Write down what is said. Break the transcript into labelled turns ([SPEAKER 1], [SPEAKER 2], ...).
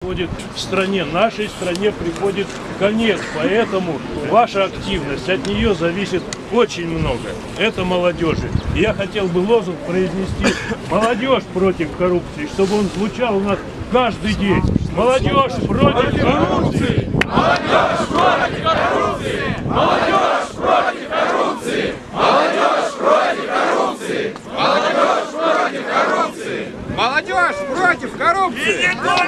[SPEAKER 1] происходит в стране. Нашей стране приходит конец, поэтому ваша активность, от нее зависит очень много. Это молодежи. И я хотел бы лозунг произнести «Молодежь против коррупции», чтобы он звучал у нас каждый день. Молодежь против коррупции!
[SPEAKER 2] Молодежь против коррупции! Молодежь против коррупции! Молодежь против коррупции! Молодежь против коррупции!
[SPEAKER 3] Молодежь против коррупции!